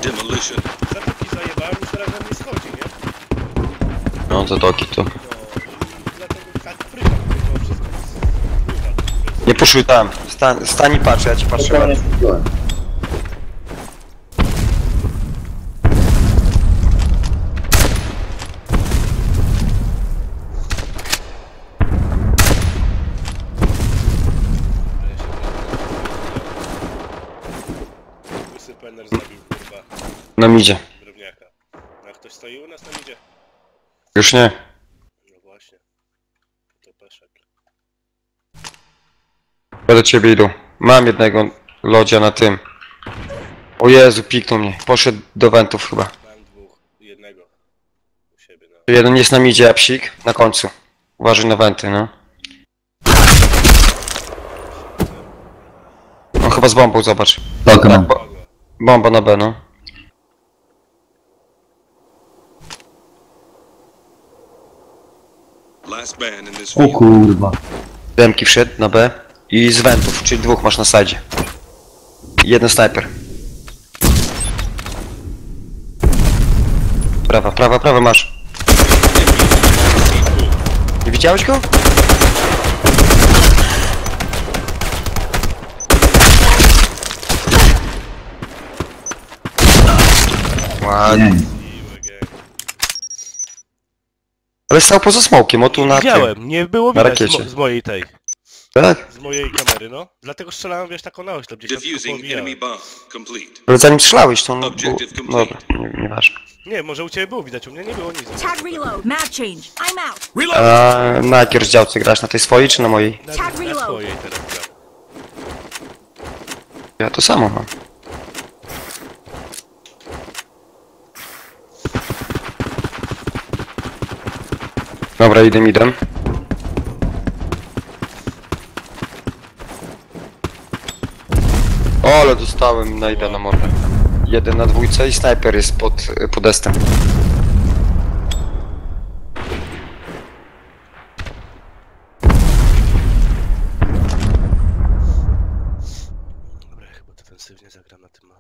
Demolition. Zatoki zajebałem, już teraz na mnie schodzi, nie? No to doki to. No i dlatego tak fryka, bo wszystko jest duża. Nie puszuj tam. Stań i patrz, ja ci patrzę. To nie wchodziłem. Łysy Penner zabił, kurwa, Nam idzie. drewniaka. No a ktoś stoi u nas tam idzie? Już nie. No właśnie. To peszek. Do ciebie idą. Mam jednego lodzia na tym. O Jezu, piknął mnie. Poszedł do wentów chyba. Mam dwóch, jednego u siebie, no. Jeden jest nam idzie, a psik na końcu. Uważaj na wenty, no. On chyba z bombą, zobacz. Tak, no. Bomba na B, no. Last man in this O field. kurwa. Demki wszedł na B. I z wentów, czyli dwóch masz na sadzie. Jeden snajper. Prawa masz. Nie widziałeś go? Ładnie. Nie. Siły, gang. Ale stał poza smokiem, o tu na tym. Widziałem, nie było Na widać rakiecie. z mojej tej, Tak? z mojej kamery, no. Dlatego strzelałem, wiesz, taką na oślep, gdzieś tam tylko Defusing pomijałem. enemy bomb complete. Ale zanim strzelałeś, to on był... Objective complete. Dobra, nieważne. Nie, może u ciebie było widać, u mnie nie było nic. Tag reload. Map change. I'm out. A na jakiej rozdziałce grasz? Na tej swojej czy na mojej? Na swojej teraz gram. Ja to samo mam. Dobra, idę. O, ale dostałem najda na mordę. Jeden na dwójce i snajper jest pod podestem. Dobra, ja chyba defensywnie zagram na tym.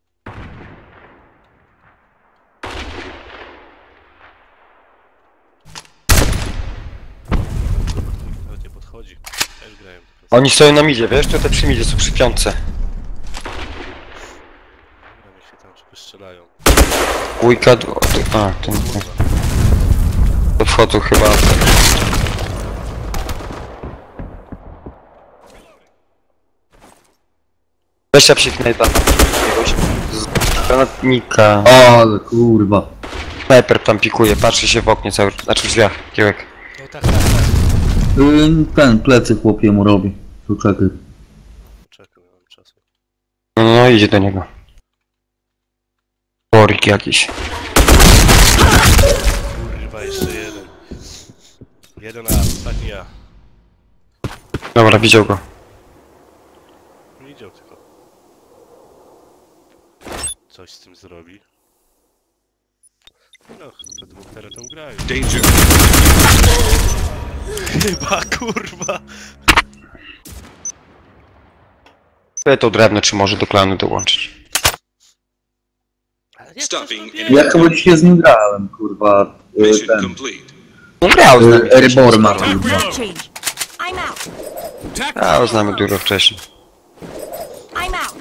Nawet nie podchodzi. Też grają defensywnie. Oni stoją na midzie, wiesz? Tutaj przy midzie są przy piątce. Dobra, niech się tam wystrzelają. Dwójka, a, ten... Do wchodu chyba. Weź się psiknęta. Jakiegoś z granatnika. Ale kurwa. Sniper tam pikuje, patrzy się w oknie cały, znaczy w drzwiach, kiełek. No tak, tak, tak. Ten plecy chłopie mu robi. Tu czekaj. Czekam, nie mam czasu. No, idzie do niego. Borik jakiś. Kurwa, jeszcze jeden. Jeden, a ostatni ja. Dobra, widział go. Widział tylko. Coś z tym zrobi. No, te dwóch teraz to grają. Danger. Chyba, kurwa. To drewno, czy może do klanu dołączyć. Ale nie, Stopping coś in- Ja chyba dzisiaj z nim grałem, kurwa. Mission Ten. complete. No grał z nami. Reborn. Map change. I'm out. Grał z nami dużo wcześniej. I'm out.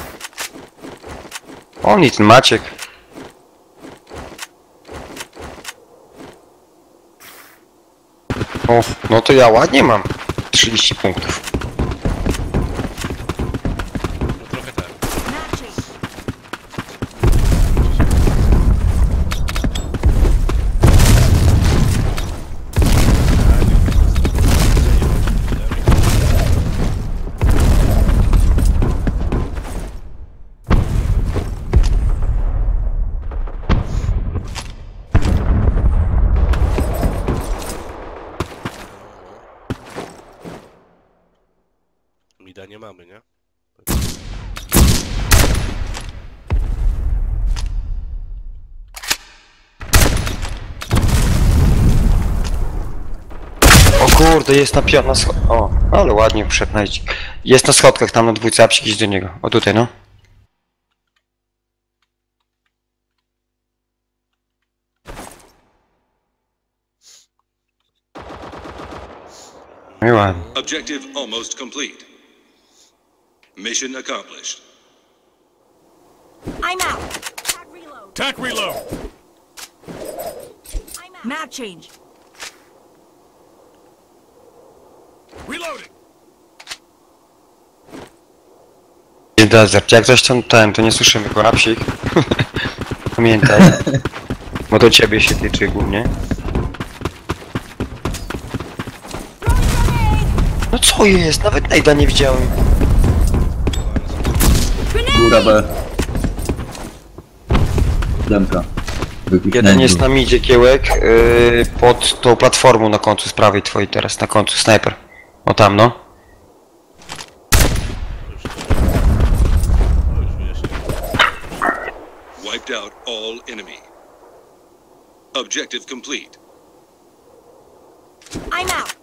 On i ten Maciek. O, no to ja ładnie mam. 30 punktów. No trochę tak. Map change. Mida nie mamy, nie? O kurde, jest na schodkach. O, ale ładnie wszedł na idź. Jest na schodkach tam na dwójce, a idź do niego. O tutaj, no. No i ładnie. Objective almost complete. Mission accomplished. I'm out. Tag reload. Tac reload. I'm out. Map change. Reloading. I desert. Jak coś to nie słyszymy go, Apsik. Pamiętaj. Bo to ciebie się tyczy głównie. No co jest? Nawet najda nie widziałem. Góra B. Demka. Jeden jest na midzie kiełek, pod tą platformą na końcu z prawej twojej teraz, na końcu, snajper. O tam no. Już wyjaśnię. Wiped out all enemy. Objective complete. I'm out.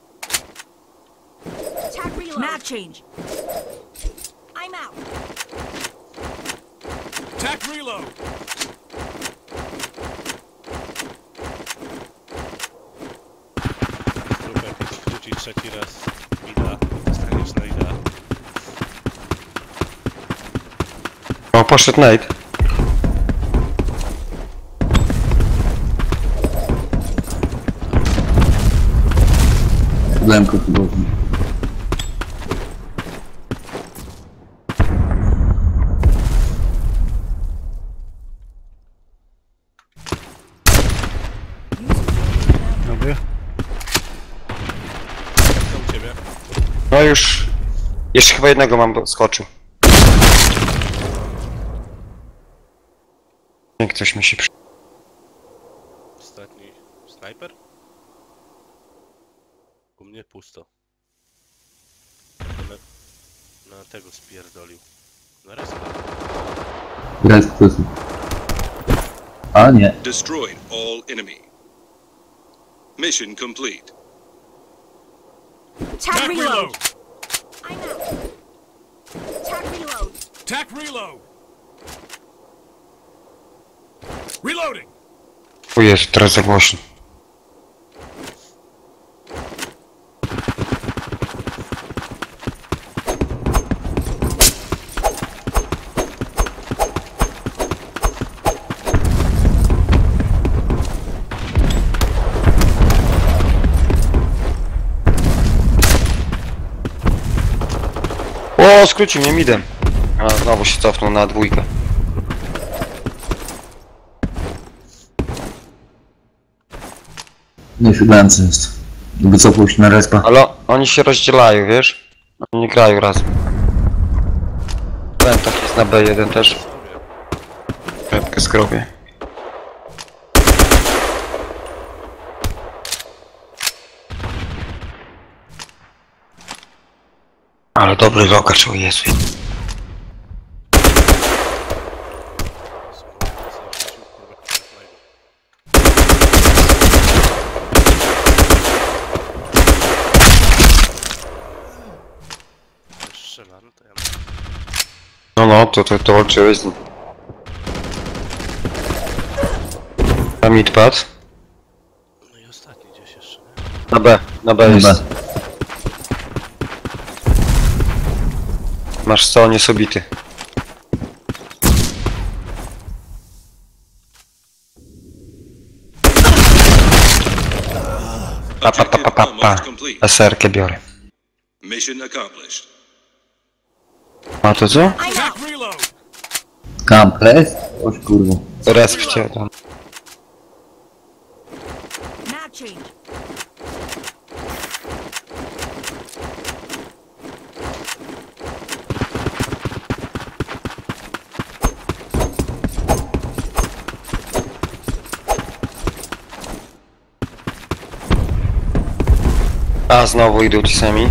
Tag reload. Map change. I'm out. Tac reload. Próbę skrócić trzeci raz. Ida. Staniesz na Ida. O, poszedł Nate. Demka chyba. Dobry. Co u ciebie? No już. Jeszcze chyba jednego mam, bo skoczył. Nie, ktoś mi się przy... Ostatni snajper? U mnie pusto. Na tego spierdolił. Na raz. Rest to jest. A nie. Destroyed all enemy. Mission complete. Tag Tac reload. reload. I'm out. Tag reload. Tac reload. Reloading. O Jezu, teraz za głośno. O, skrócił mnie midem. A znowu się cofnął na dwójkę. Nie siódemce jest. Gdyby cofał się na respa. Ale oni się rozdzielają, wiesz? Oni nie grają razem. Ten tak jest na B1 też. Kredkę skrobię. Ale dobry lokacz, o Jezu. Strzelano, to ja No, to walczyłeś z nim. Na mid padł. No i ostatni gdzieś jeszcze, nie? Na B jest. B. Masz co, niesobity. Objective almost complete. Eserkę biorę. Mission accomplished. A to co? I'm Tac out. reload. Camp rest? Oś kurwa. Res chciał tam. Map change. A, znowu idą ci sami.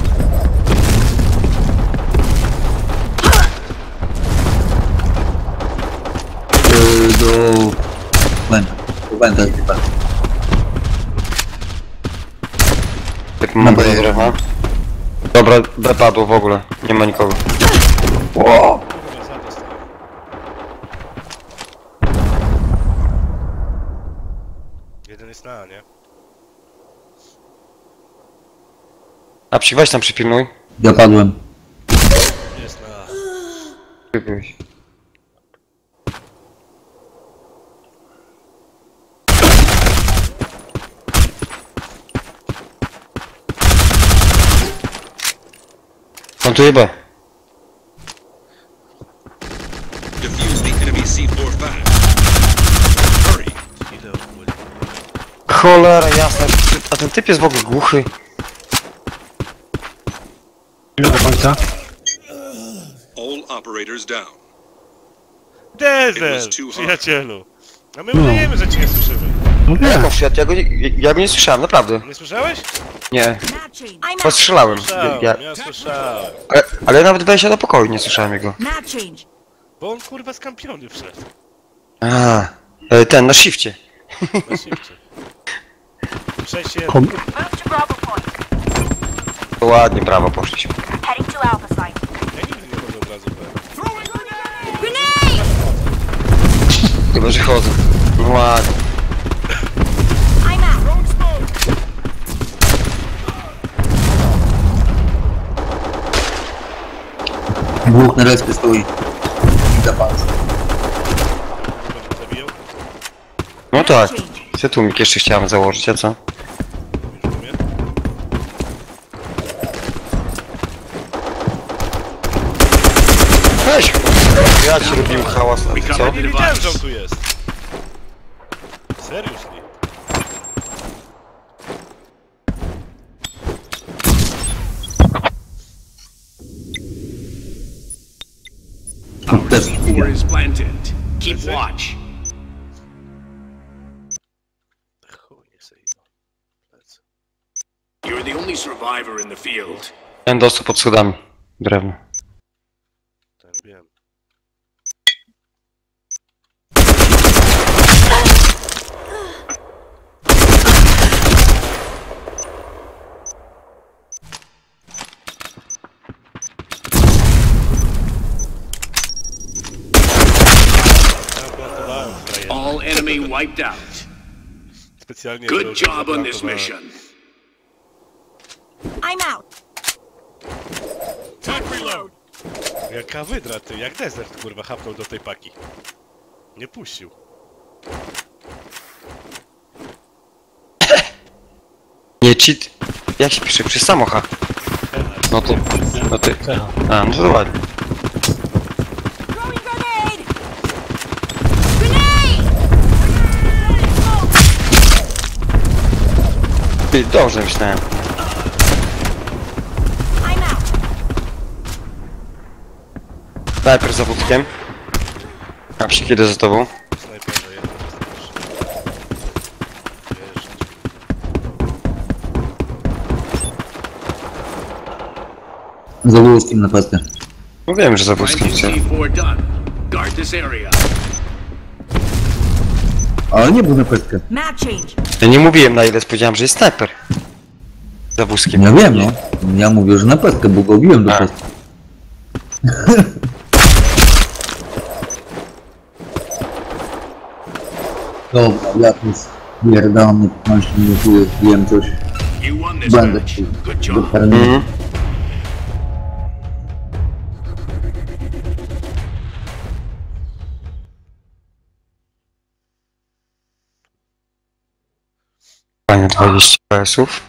Do... Będę. Będę chyba. Tak mam B. drewna. Dobra, B padło w ogóle. Nie ma nikogo. Ło! Kurwa, za to stałem. Jeden jest na A, nie? A weź tam przypilnuj. Ja padłem. Jest na... Ty byłeś. On tu chyba. Defuse the enemy C4 fast. Hurry. Ile ogólnie? Cholera jasna, a ten typ jest w ogóle głuchy. Ile do końca? All operators down. Dezel, przyjacielu. A my udajemy, że cię nie słyszymy. No wiem. Jaką przyjaciół? Ja go nie słyszałem, naprawdę. Nie słyszałeś? Nie, Map change. I'm out. postrzelałem. Słyszałem, Ja, ja słyszałem. ale nawet wejścia do pokoju nie słyszałem jego. Map change. Bo on kurwa skampiony wszedł. A, ten na shifcie. Na shifcie. 6-1. Kom- Move to Bravo Point. To ładnie, brawo, poszliśmy. Heading to Alpha Site. Ja nigdy nie chodzę od razu B. Grenade! Chyba, że chodzą. No ładnie. I'm out. Dwóch na respie stoi. I zapalce. Chyba zabijał. No tak. Co tłumik jeszcze chciałem założyć, a co? Już umie. Weź! Ja ci robiłem hałas, a ty co? Nie wiedziałem, że on tu jest. Seriously. Też C4 is planted. Keep watch. Chuj, nie sobie idą. Lecę. You're the only survivor in the field. Ten dostał pod schodami. Drewno. Ten wiem. Ja plantowałem frajerę. All enemy wiped out. Specjalnie Good go job on this zaplantowałem. mission. I'm out. Attack reload. Jaka wydra ty, jak desert kurwa hapnął do tej paki. Nie puścił. Nie cheat. Jak się pisze? Przez samocha. No to... No ty... A, no to ładnie. Throwing grenade! Grenade! Ty, dobrze myślałem. I'm out. Najpierw za wódkiem. A przy kiedy za tobą? Snajperze, jeden wystarczy. Wiesz, za włoskim na pestę. No wiem, że za wódkiem. Planting C4 done. Guard this area. Ale nie był na pestkę. Map change. Ja nie mówiłem na ile, powiedziałem, że jest sniper. Za wózkiem. Ja wiem, no. Ja mówię, że na pestkę, bo go biłem do A. pestki. Dobra, ja tu spierdam, 15 minut, wiem coś. You won this Będę match. tu Good do job. terminu. Mhm. Fajnie, 20 PS-ów.